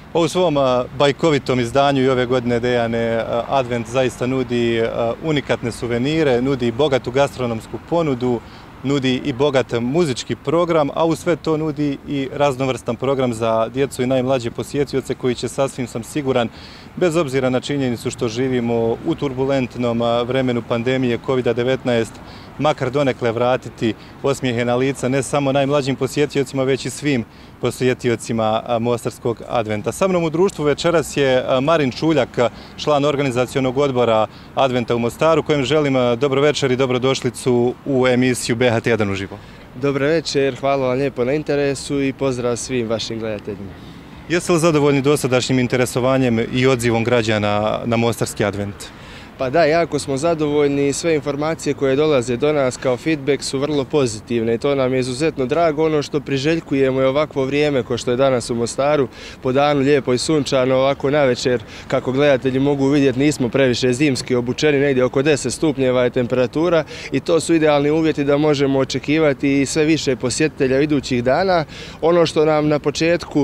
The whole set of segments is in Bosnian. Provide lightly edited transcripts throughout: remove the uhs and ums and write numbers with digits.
U svom bajkovitom izdanju i ove godine, Dejane, Advent zaista nudi unikatne suvenire, nudi bogatu gastronomsku ponudu, nudi i bogat muzički program, a u sve to nudi i raznovrstan program za djecu i najmlađe posjetioce koji će, sasvim sam siguran, bez obzira na činjenicu što živimo u turbulentnom vremenu pandemije COVID-19, makar donekle vratiti osmijehe na lica ne samo najmlađim posjetiocima, već i svim posjetiocima Mostarskog Adventa. Sa mnom u društvu večeras je Marin Čuljak, član organizacionog odbora Adventa u Mostaru, kojem želim dobro večer i dobrodošlicu u emisiju BH1 uživo. Dobro večer, hvala vam lijepo na interesu i pozdrav svim vašim gledateljima. Jeste li zadovoljni dosadašnjim interesovanjem i odzivom građana na Mostarski Advent? Pa da, jako smo zadovoljni i sve informacije koje dolaze do nas kao feedback su vrlo pozitivne i to nam je izuzetno drago. Ono što priželjkujemo je ovakvo vrijeme kao što je danas u Mostaru, po danu lijepo i sunčano, ovako navečer, kako gledatelji mogu vidjeti, nismo previše zimski obučeni, negdje oko 10 stupnjeva je temperatura i to su idealni uvjeti da možemo očekivati i sve više posjetitelja idućih dana. Ono što nam na početku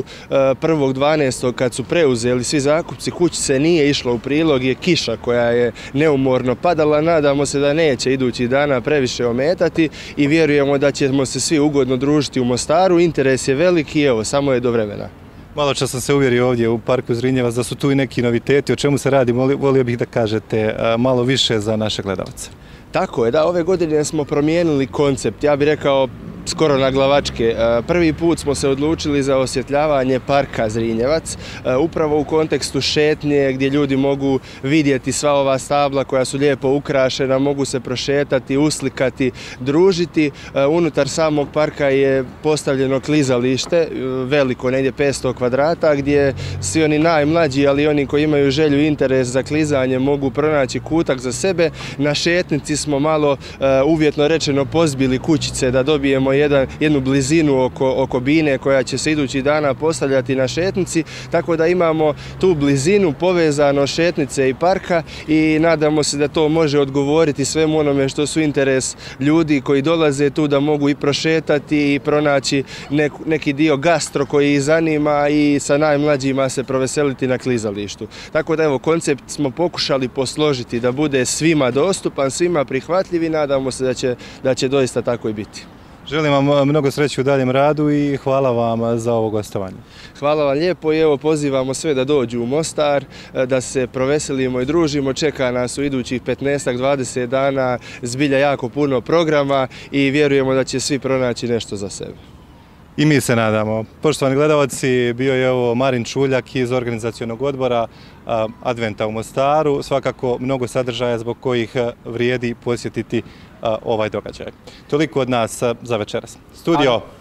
1.12. kad su preuzeli svi zakupci kućice nije išlo u prilog je kiša koja je neumorno padala. Nadamo se da neće idućih dana previše ometati i vjerujemo da ćemo se svi ugodno družiti u Mostaru. Interes je veliki i evo, samo je do vremena. Malo čas sam se uvjerio ovdje u parku Zrinjevac da su tu i neki noviteti. O čemu se radi? Volio bih da kažete malo više za naše gledalce. Tako je, da, ove godine smo promijenili koncept, ja bih rekao skoro na glavačke. Prvi put smo se odlučili za osvjetljavanje parka Zrinjevac, upravo u kontekstu šetnje gdje ljudi mogu vidjeti sva ova stabla koja su lijepo ukrašena, mogu se prošetati, uslikati, družiti. Unutar samog parka je postavljeno klizalište, veliko, negdje 500 kvadrata, gdje svi oni najmlađi, ali i oni koji imaju želju i interes za klizanje mogu pronaći kutak za sebe. Na šetnici smo malo, uvjetno rečeno, pozbili kućice da dobijemo jednu blizinu oko bine koja će se idućih dana postavljati na šetnici, tako da imamo tu blizinu povezano šetnice i parka i nadamo se da to može odgovoriti svemu onome što su interes ljudi koji dolaze tu da mogu i prošetati i pronaći neki dio gastro koji ih zanima i sa najmlađima se proveseliti na klizalištu. Tako da evo, koncept smo pokušali posložiti da bude svima dostupan, svima prihvatljiv i nadamo se da će doista tako i biti. Želim vam mnogo sreće u daljem radu i hvala vam za ovo gostovanje. Hvala vam lijepo i evo pozivamo sve da dođu u Mostar, da se proveselimo i družimo. Čeka nas u idućih 15-20 dana zbilja jako puno programa i vjerujemo da će svi pronaći nešto za sebe. I mi se nadamo. Poštovani gledalci, bio je ovo Marin Čuljak iz organizacionog odbora Adventa u Mostaru. Svakako mnogo sadržaja zbog kojih vrijedi posjetiti ovaj događaj. Toliko od nas za večeras. Studio